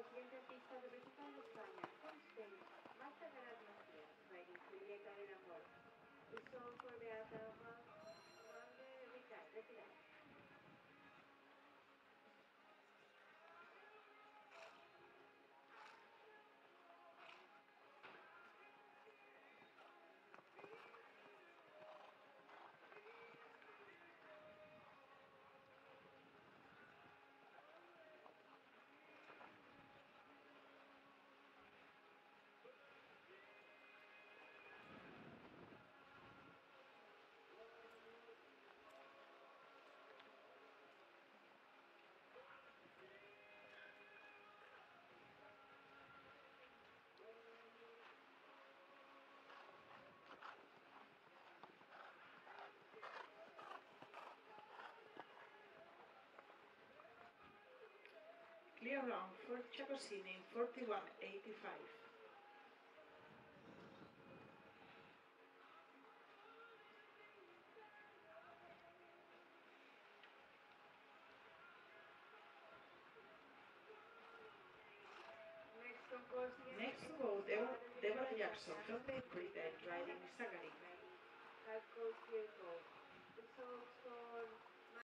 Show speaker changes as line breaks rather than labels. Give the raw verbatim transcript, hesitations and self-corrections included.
Siguiente pista de Principal de España. Constant. Marta Garat Macías, riding Julieta del Amor. We sold for Beata Amalde Ricard, retirar.
Clear round for Chacosini, forty-one eighty-five. Next to go, Deborah Jackson from Great Britain, riding Zachary.
Hard code, clear code. Results for